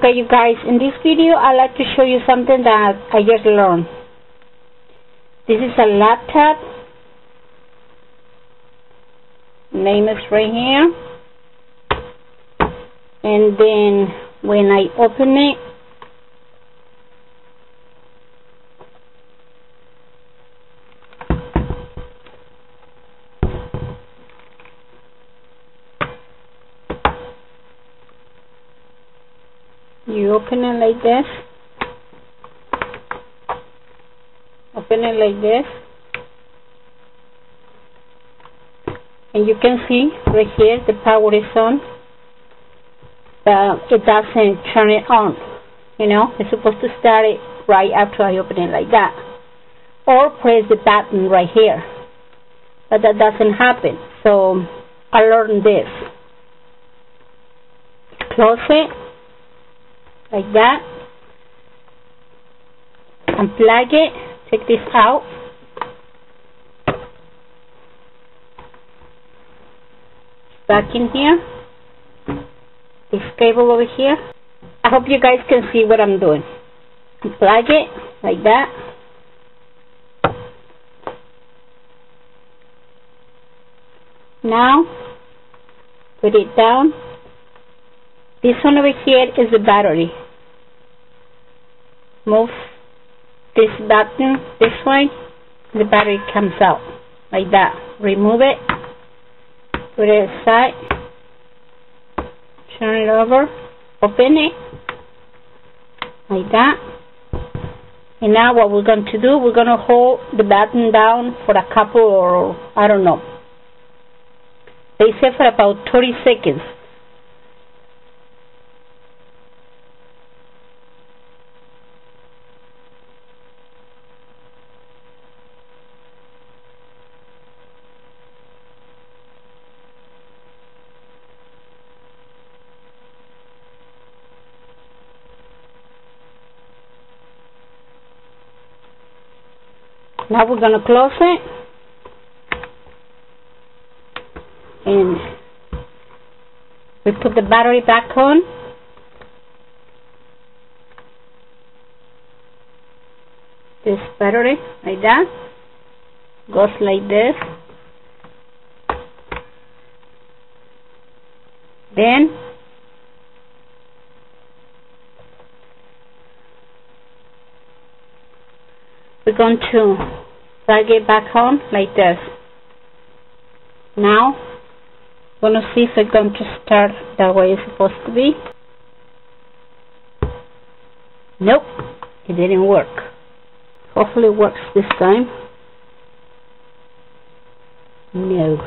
Okay, you guys, in this video I'd like to show you something that I just learned. This is a laptop. Name is right here. And then when I open it, you open it like this. Open it like this. And you can see right here the power is on. But it doesn't turn it on. You know, it's supposed to start it right after I open it like that. Or press the button right here. But that doesn't happen. So I learned this. Close it like that. Unplug it. Take this out. Back in here. This cable over here. I hope you guys can see what I'm doing. Unplug it like that. Now put it down. This one over here is the battery. Move this button this way, the battery comes out like that. Remove it, put it aside, turn it over, open it like that. And now what we're going to do, we're going to hold the button down for a couple, or I don't know, they say for about 30 seconds. Now we're going to close it, and we put the battery back on. This battery like that goes like this. Then we're going to plug it back on like this. Now, I'm going to see if it's going to start the way it's supposed to be. Nope, it didn't work. Hopefully it works this time. No.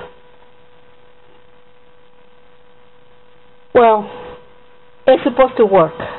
Well, it's supposed to work.